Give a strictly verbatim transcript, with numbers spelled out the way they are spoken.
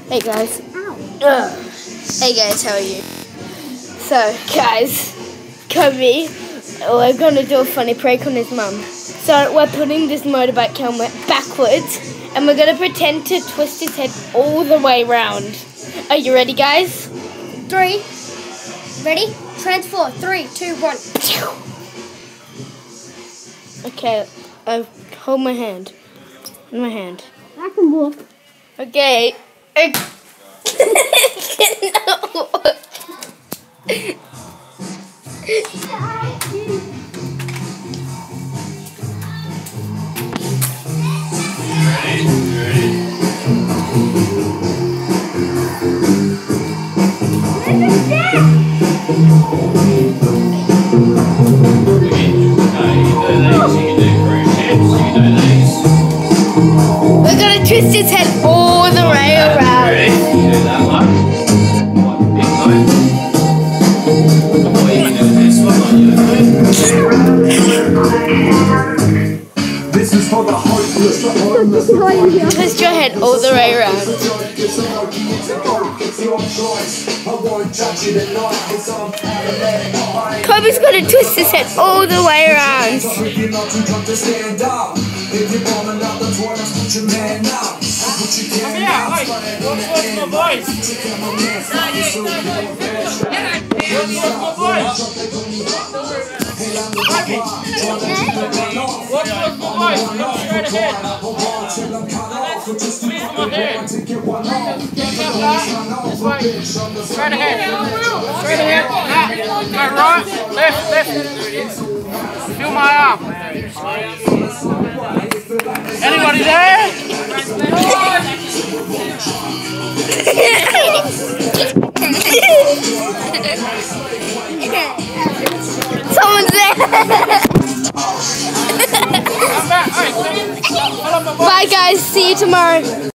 Hey guys. Ugh. Hey guys, how are you? So guys, Kobe, we're gonna do a funny prank on his mum. So we're putting this motorbike helmet backwards and we're gonna pretend to twist his head all the way around. Are you ready guys? Three. Ready? Transfer. Three, two, one. Okay, uh, hold my hand. My hand. I can walk. Okay. I We're gonna twist his head all the way around. This is for the heartless. Twist your head all the way around. Kobe's gonna twist his head all the way around. Straight ahead. Straight ahead. Right, right, left, left. Feel my arm. Anybody there? Someone's there. Bye guys, see you tomorrow.